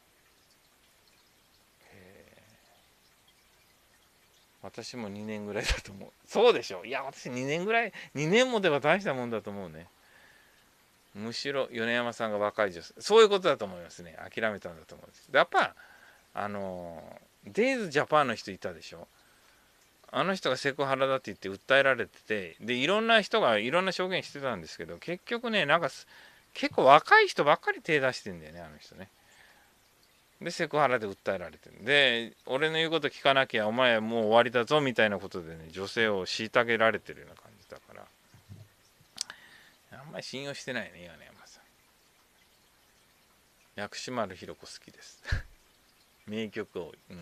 私もにねんぐらいだと思う。そうでしょ。いや、私にねんぐらい、にねんもでは大したもんだと思うね。むしろ米山さんが若い女性。そういうことだと思いますね。諦めたんだと思うんです。やっぱ、あの、デイズジャパンの人いたでしょ。あの人がセクハラだって言って訴えられてて、で、いろんな人がいろんな証言してたんですけど、結局ね、なんか結構若い人ばっかり手出してんだよね、あの人ね。で、セクハラで訴えられてる。で、俺の言うこと聞かなきゃお前もう終わりだぞみたいなことでね、女性を虐げられてるような感じだから、あんまり信用してないね、米山さん。薬師丸ひろ子好きです。名曲多い。うん。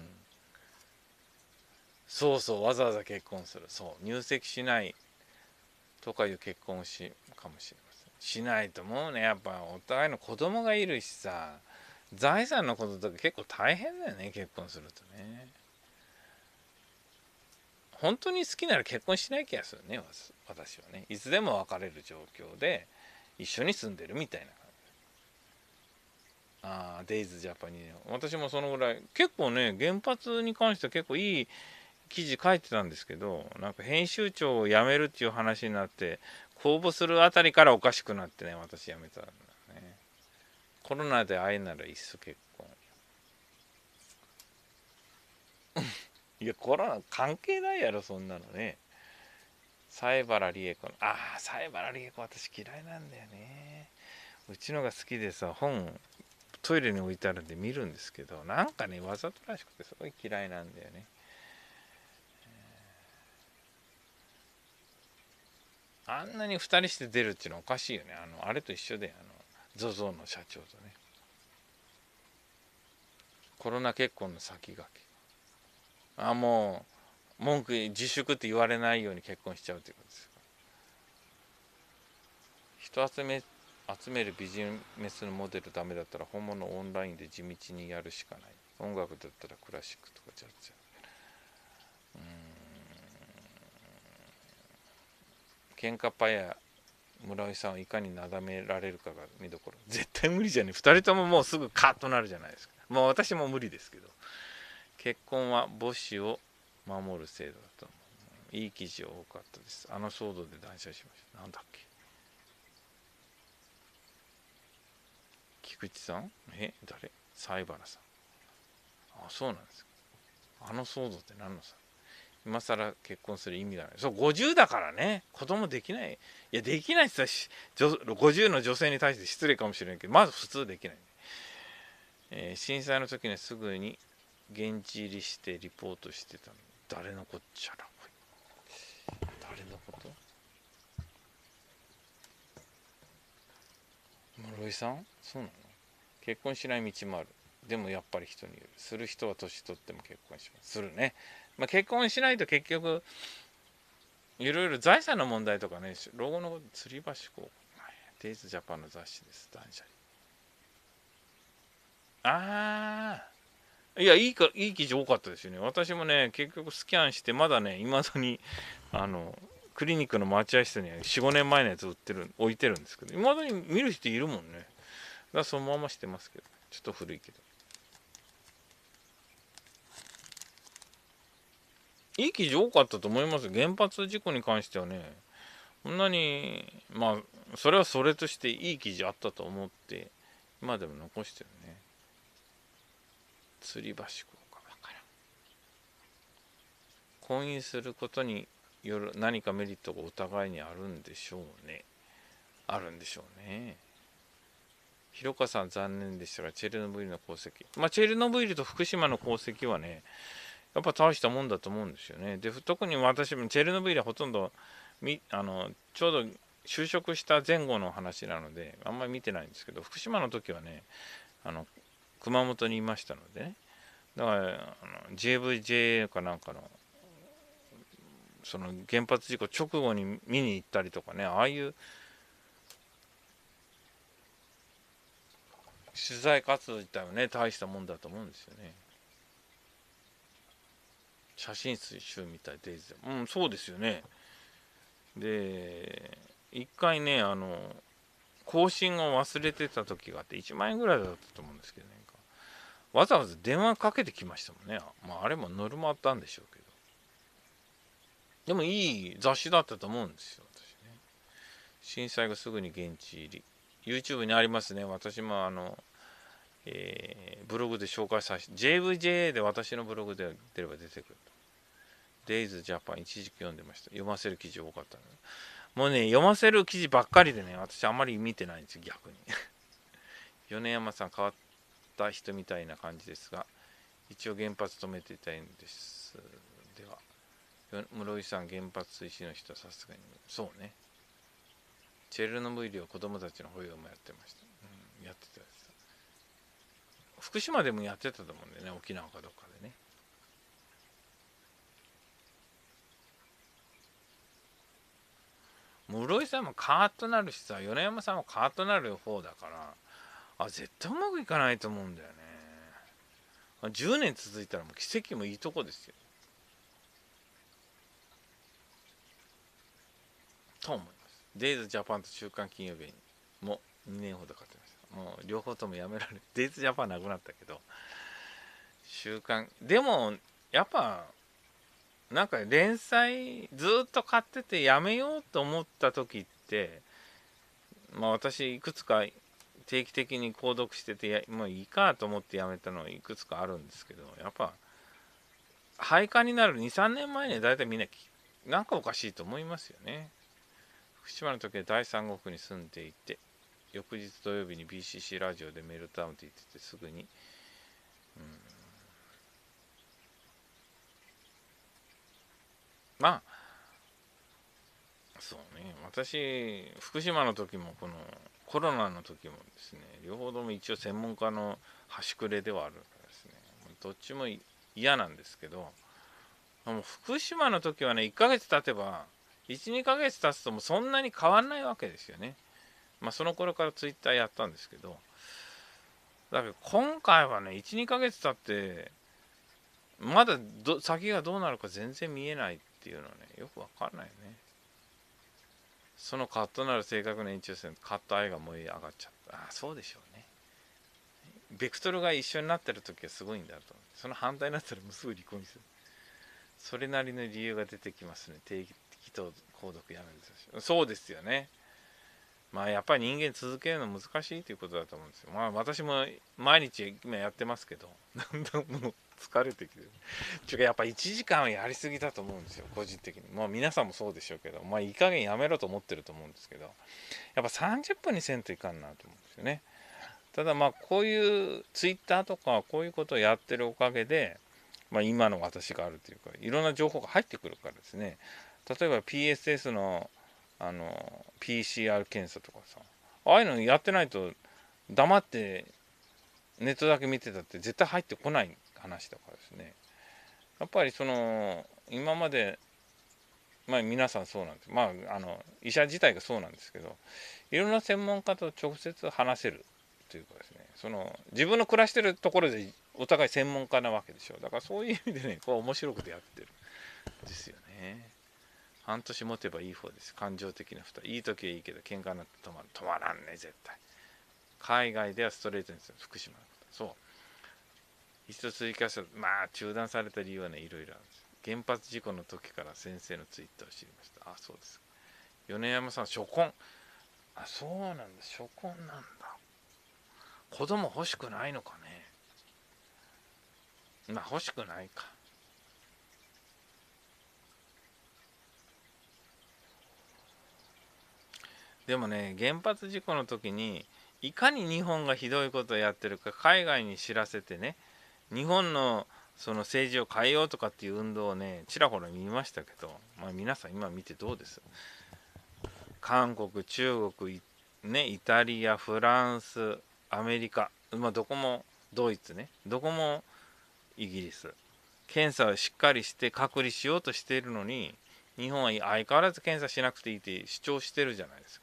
そうそう、わざわざ結婚する。そう、入籍しないとかいう結婚をし、かもしれません。しないと思うね。やっぱお互いの子供がいるしさ、財産のこととか結構大変だよね、結婚するとね。本当に好きなら結婚しない気がするね、私はね。いつでも別れる状況で一緒に住んでるみたいな感じ。ああ、デイズジャパニー。私もそのぐらい、結構ね、原発に関しては結構いい記事書いてたんですけど、なんか編集長を辞めるっていう話になって、公募するあたりからおかしくなってね、私辞めたんだね。コロナで会えならいっそ結婚。いや、コロナ関係ないやろ、そんなのね。 西原理恵子の、ああ西原理恵子私嫌いなんだよね。うちのが好きでさ、本トイレに置いてあるんで見るんですけど、なんかねわざとらしくてすごい嫌いなんだよね。あんなにふたりして出るっていうのはおかしいよね。あのあれと一緒で、あの ゾゾ の社長とね、コロナ結婚の先駆け。あ、もう文句自粛って言われないように結婚しちゃうということですか。人集め集めるビジネスのモデルダメだったら本物オンラインで地道にやるしかない。音楽だったらクラシックとかじゃじゃうーん喧嘩パや村井さんをいかになだめられるかが見どころ。絶対無理じゃねえ。ふたりとももうすぐカッとなるじゃないですか。もう私も無理ですけど、結婚は母子を守る制度だと思う。いい記事多かったです。あの騒動で断捨しました。なんだっけ、菊池さん、え誰、西原さん。あ、そうなんですか。あの騒動って何のさ、今更結婚する意味がない。そう、ごじゅうだからね、子供できない。いや、できないって言ったらごじゅうの女性に対して失礼かもしれないけど、まず普通できない。えー震災の時にすぐに現地入りしてリポートしてたの。誰のこっちゃら。誰のこと、室井さん、そうなの。結婚しない道もある。でもやっぱり人による。する人は年取っても結婚します。するね。まあ、結婚しないと結局いろいろ財産の問題とかね、老後の吊り橋こう、デイズジャパンの雑誌です。断捨離。ああ、いや、いいか、いい記事多かったですよね。私もね、結局スキャンして、まだね、いまだに、あの、クリニックの待合室によん、ごねんまえのやつ売ってる、置いてるんですけど、いまだに見る人いるもんね。だからそのまましてますけど、ちょっと古いけど。いい記事多かったと思います。原発事故に関してはね、こんなに、まあ、それはそれとしていい記事あったと思って、今でも残してるね。吊り橋効果だから。婚姻することによる何かメリットがお互いにあるんでしょうね。あるんでしょうね。広川さん残念でしたが、チェルノブイリの功績。まあ、チェルノブイリと福島の功績はね、やっぱ大したもんだと思うんですよね。で、特に私もチェルノブイリはほとんどみあのちょうど就職した前後の話なのであんまり見てないんですけど、福島の時はね、あの熊本にいましたのでね、だからあの ジェイブイジェー かなんかのその原発事故直後に見に行ったりとかね、ああいう取材活動自体はね大したもんだと思うんですよね。写真集みたいで、うん、そうですよね。で一回ね、あの更新を忘れてた時があって、いちまん円ぐらいだったと思うんですけどね、わざわざ電話かけてきましたもんね。まああれもノルマあったんでしょうけど、でもいい雑誌だったと思うんですよ、私ね。震災後すぐに現地入り、 YouTube にありますね。私もあの、えーブログで紹介させて、 ジェイブイジェーエー で私のブログで出れば出てくると。デイズジャパン一時期読んでました。読ませる記事多かったので、もうね読ませる記事ばっかりでね、私あんまり見てないんですよ、逆に。米山さん変わった人みたいな感じですが、一応原発止めていたいんです。では、室井さん原発推進の人はさすがに、そうね、チェルノブイリは子供たちの保養もやってました。うん、やってたやつ。福島でもやってたと思うんだよね、沖縄かどっかでね。室井さんもカーッとなるしさ、米山さんもカーッとなる方だから、あ、絶対うまくいかないと思うんだよね。じゅうねん続いたらもう奇跡もいいとこですよ。と思います。デイズジャパンと週刊金曜日にもにねんほど買ってました。もう両方ともやめられる。デイズジャパンなくなったけど、週刊、でもやっぱなんか連載ずっと買っててやめようと思った時って、まあ私いくつか定期的に購読してて、もういいかと思ってやめたのいくつかあるんですけど、やっぱ廃刊になるにさんねんまえにはだいたいみんななんかおかしいと思いますよね。福島の時は第三国に住んでいて、翌日土曜日に ビーシーシー ラジオでメルトダウンって言ってて、すぐに、うん、まあそうね、私福島の時もこのコロナの時もですね、両方とも一応専門家の端くれではあるからですね、どっちも嫌なんですけど、もう福島の時はね、いっかげつ経てばいちにかげつ経つともうそんなに変わんないわけですよね。まあその頃からツイッターやったんですけど、だけど今回はね、いちにかげつ経ってまだど先がどうなるか全然見えないっていうのはね、よくわかんないよね。そのカッとなる性格の延長線、カッと愛が燃え上がっちゃった。ああ、そうでしょうね。ベクトルが一緒になってる時はすごいんだと。その反対になったらもうすぐ離婚する。それなりの理由が出てきますね。定期と購読やめる。そうですよね。まあやっぱり人間続けるの難しいということだと思うんですよ。まあ私も毎日今やってますけど、だんだんもう疲れてきてる。ちゅうかやっぱいちじかんはやりすぎだと思うんですよ、個人的に。まあ皆さんもそうでしょうけど、まあいい加減やめろと思ってると思うんですけど、やっぱさんじゅっぷんにせんといかんなと思うんですよね。ただまあこういうツイッターとかこういうことをやってるおかげで、まあ、今の私があるというか、いろんな情報が入ってくるからですね。例えば ピーエスエス のあの ピーシーアール 検査とかさ、ああいうのやってないと黙ってネットだけ見てたって絶対入ってこない話だからですね。やっぱりその今まで、まあ皆さんそうなんです。まああの医者自体がそうなんですけど、いろんな専門家と直接話せるというかですね、その自分の暮らしてるところでお互い専門家なわけでしょ。だからそういう意味でね、こう面白くてやってるんですよね。半年持てばいい方です。感情的な負担。いい時はいいけど喧嘩になって止まる。止まらんね、絶対。海外ではストレートにする。福島のこと。そう。一つ追加した、まあ中断された理由はね、いろいろあるんです。原発事故の時から先生のツイッターを知りました。あ、そうです。米山さん、初婚。あ、そうなんだ。初婚なんだ。子供欲しくないのかね。まあ欲しくないか。でもね、原発事故の時にいかに日本がひどいことをやってるか海外に知らせてね、日本のその政治を変えようとかっていう運動をね、ちらほら見ましたけど、まあ皆さん今見てどうです？韓国、中国、ね、イタリア、フランス、アメリカ、まあどこも、ドイツね、どこもイギリス。検査をしっかりして隔離しようとしているのに、日本は相変わらず検査しなくていいって主張してるじゃないですか。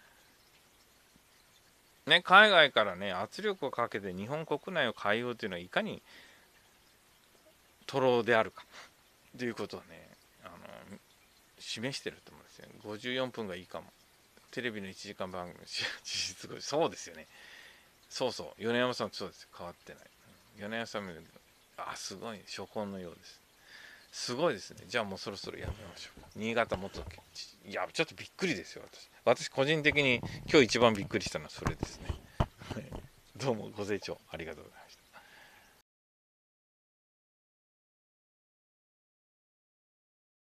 ね、海外からね、圧力をかけて日本国内を変えようというのはいかに徒労であるかということをね、あの示してると思うんですよ。ごじゅうよんぷんがいいかも。テレビのいちじかん番組、事実上、そうですよね。そうそう、米山さん、そうです。変わってない。米山さんも、あ、すごい、初婚のようです。すごいですね。じゃあもうそろそろやめましょう。新潟もっと、いや、ちょっとびっくりですよ、私。私、個人的に今日一番びっくりしたのはそれですね。どうもご清聴ありがとうございます。